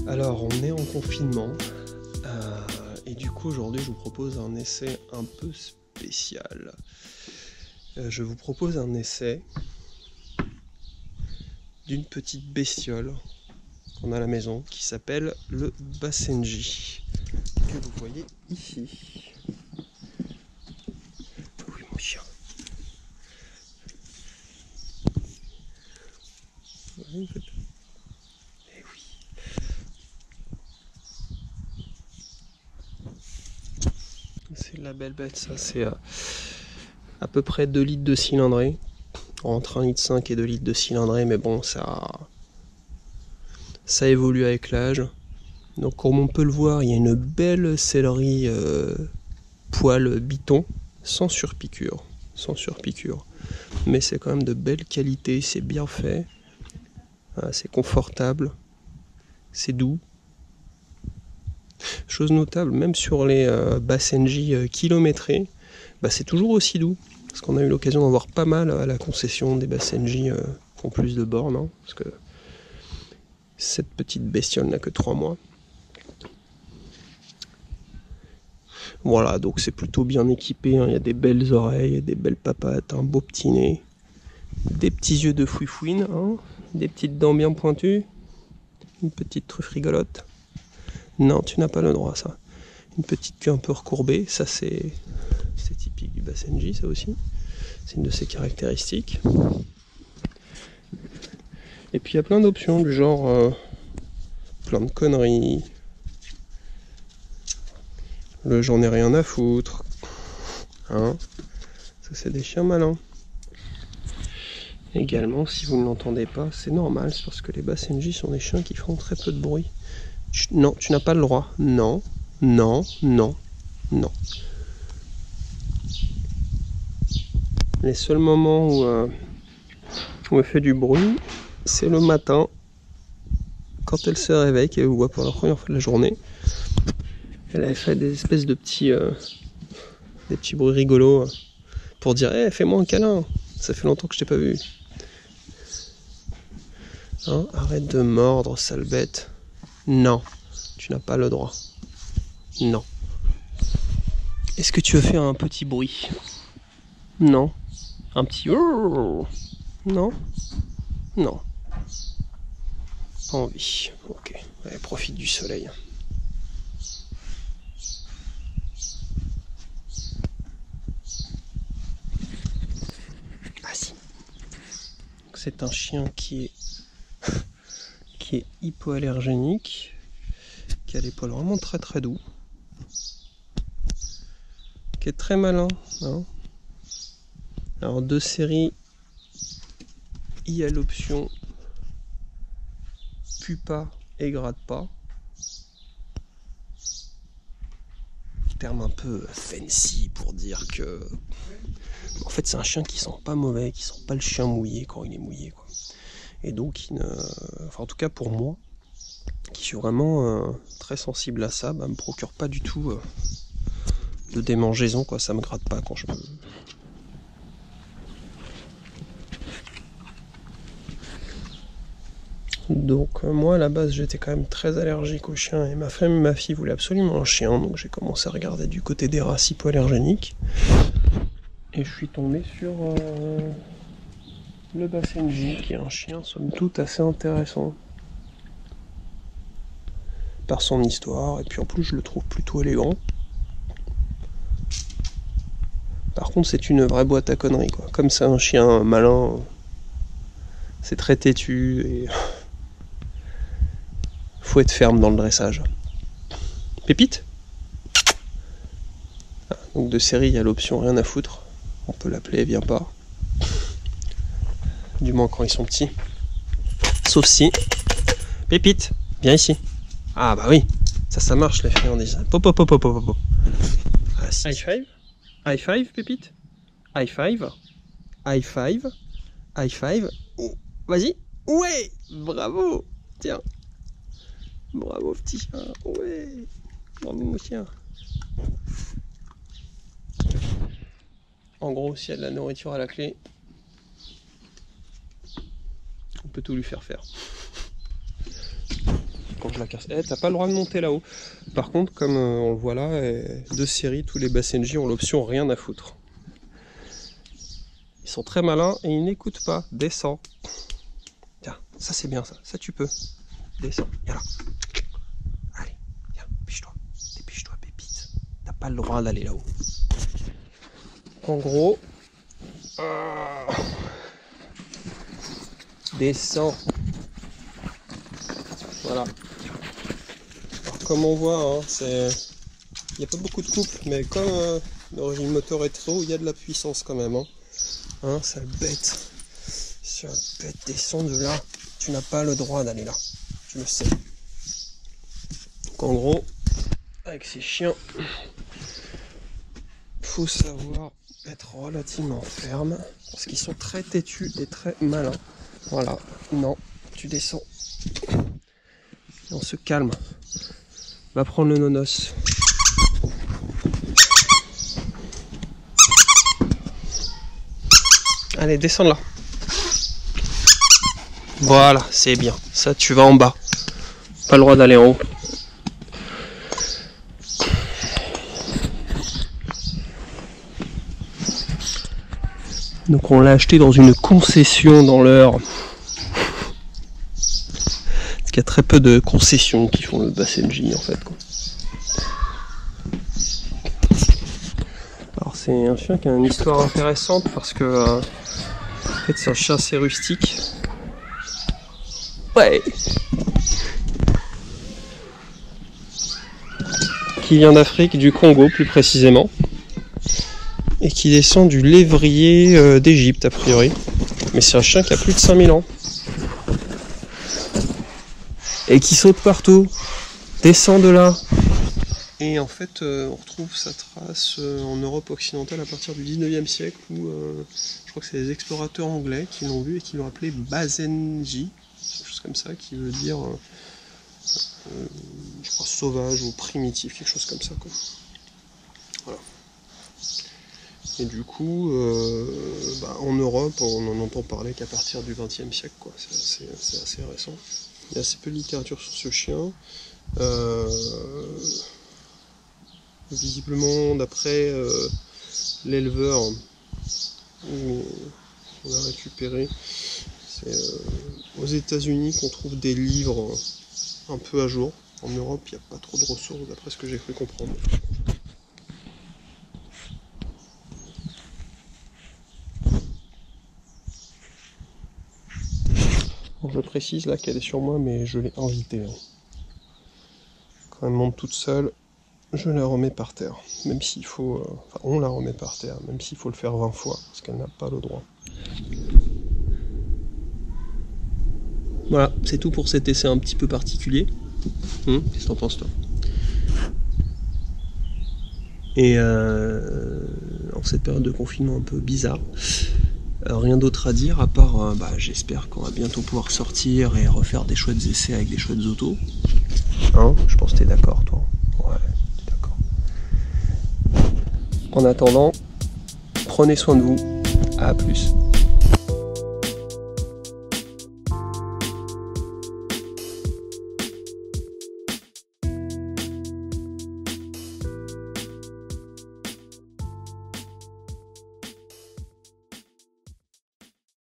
Alors, on est en confinement et du coup, aujourd'hui, je vous propose un essai un peu spécial. Je vous propose un essai d'une petite bestiole qu'on a à la maison qui s'appelle le Basenji, que vous voyez ici. Oui, mon chien. Eh oui. C'est la belle bête, ça. C'est à peu près 2 litres de cylindrée. Entre 1,5 litre et 2 litres de cylindrée, mais bon, ça évolue avec l'âge. Donc comme on peut le voir, il y a une belle sellerie poil biton, sans surpiqûre. Mais c'est quand même de belle qualité, c'est bien fait, c'est confortable, c'est doux. Chose notable, même sur les Basenji kilométrés, c'est toujours aussi doux. Parce qu'on a eu l'occasion d'en voir pas mal à la concession des Basenji qui ont plus de bornes, hein, parce que cette petite bestiole n'a que 3 mois. Voilà, donc c'est plutôt bien équipé, hein. Il y a des belles oreilles, des belles papates, un beau petit nez, des petits yeux de fouifouine, hein, des petites dents bien pointues, une petite truffe rigolote. Non, tu n'as pas le droit, ça. Une petite queue un peu recourbée, ça c'est typique du Basenji, ça aussi. C'est une de ses caractéristiques. Et puis il y a plein d'options, du genre plein de conneries. Le j'en ai rien à foutre. Hein, ça c'est des chiens malins. Également, si vous ne l'entendez pas, c'est normal, c'est parce que les Basenji sont des chiens qui font très peu de bruit. Non, tu n'as pas le droit. Non, non, non, non. Les seuls moments où elle fait du bruit, c'est le matin, quand elle se réveille, qu'elle vous voit pour la première fois de la journée. Elle avait fait des espèces de petits bruits rigolos pour dire hey, fais-moi un câlin, ça fait longtemps que je t'ai pas vu. Hein, arrête de mordre, sale bête. Non, tu n'as pas le droit. Non. Est-ce que tu veux faire un petit bruit? Non. Un petit non? Non. Pas envie. Ok. Allez, profite du soleil. Ah si. C'est un chien qui est hypoallergénique, qui a les poils vraiment très très doux, qui est très malin. Hein. Alors de série, il y a l'option pue pas et gratte pas. Terme un peu fancy pour dire que en fait c'est un chien qui sent pas mauvais, qui sent pas le chien mouillé quand il est mouillé, quoi. Et donc enfin en tout cas pour moi qui suis vraiment très sensible à ça, me procure pas du tout de démangeaison, quoi. Ça me gratte pas quand je peux. Donc moi à la base j'étais quand même très allergique aux chiens et ma femme et ma fille voulaient absolument un chien, donc j'ai commencé à regarder du côté des races hypoallergéniques et je suis tombé sur le Basenji qui est un chien somme toute assez intéressant par son histoire et puis en plus je le trouve plutôt élégant. Par contre c'est une vraie boîte à conneries, quoi. Comme c'est un chien malin, c'est très têtu et faut être ferme dans le dressage. Pépite. Donc de série il y a l'option rien à foutre. On peut l'appeler, viens pas. Du moins quand ils sont petits. Sauf si. Pépite, viens ici. Ah bah oui, ça marche les friandises. Pop. Ah, si. High five. High five, Pépite. High five. High five. High five. Oh, vas-y. Ouais, bravo. Tiens. Bravo petit chien. Ouais. Bravo mon chien. En gros, s'il y a de la nourriture à la clé, on peut tout lui faire faire. quand je la casse. Eh, t'as pas le droit de monter là-haut. Par contre, comme on le voit là, de série, tous les Basenji ont l'option rien à foutre. Ils sont très malins et ils n'écoutent pas. Descends. Tiens, ça c'est bien ça. Ça tu peux. Descends. Viens là. Allez, viens, dépêche-toi. Dépêche-toi, pépite. T'as pas le droit d'aller là-haut. En gros... Descends. Voilà. Alors, comme on voit, hein, il n'y a pas beaucoup de couple, mais comme le régime moteur est trop, il y a de la puissance quand même. Hein, sale bête. Sale bête, descends de là. Tu n'as pas le droit d'aller là. Tu le sais. Donc en gros, avec ces chiens, faut savoir être relativement ferme parce qu'ils sont très têtus et très malins. Voilà, non, tu descends. Et on se calme. On va prendre le nonos. Allez, descends là. Voilà, c'est bien. Ça, tu vas en bas. Pas le droit d'aller en haut. Donc on l'a acheté dans une concession dans l'Eure. Parce qu'il y a très peu de concessions qui font le Basenji en fait, quoi. Alors c'est un chien qui a une histoire intéressante parce que en fait c'est un chien assez rustique. Ouais. Qui vient d'Afrique, du Congo plus précisément. Et qui descend du lévrier d'Égypte a priori. Mais c'est un chien qui a plus de 5000 ans. Et qui saute partout. Descend de là. Et en fait on retrouve sa trace en Europe occidentale à partir du 19e siècle où je crois que c'est les explorateurs anglais qui l'ont vu et qui l'ont appelé Basenji. Quelque chose comme ça qui veut dire je crois sauvage ou primitif, quelque chose comme ça quoi. Voilà. Et du coup, en Europe, on n'en entend parler qu'à partir du XXe siècle, quoi. C'est assez récent. Il y a assez peu de littérature sur ce chien. Visiblement, d'après l'éleveur où on a récupéré, c'est aux États-Unis qu'on trouve des livres un peu à jour. En Europe, il n'y a pas trop de ressources, d'après ce que j'ai cru comprendre. Bon, je précise là qu'elle est sur moi, mais je l'ai invitée. Quand elle monte toute seule, je la remets par terre. Même s'il faut... Enfin, on la remet par terre, même s'il faut le faire 20 fois, parce qu'elle n'a pas le droit. Voilà, c'est tout pour cet essai un petit peu particulier. Qu'est-ce que t'en penses, toi? Et en cette période de confinement un peu bizarre, rien d'autre à dire à part j'espère qu'on va bientôt pouvoir sortir et refaire des chouettes essais avec des chouettes autos. Hein? Je pense que t'es d'accord, toi. Ouais, t'es d'accord. En attendant, prenez soin de vous. À plus.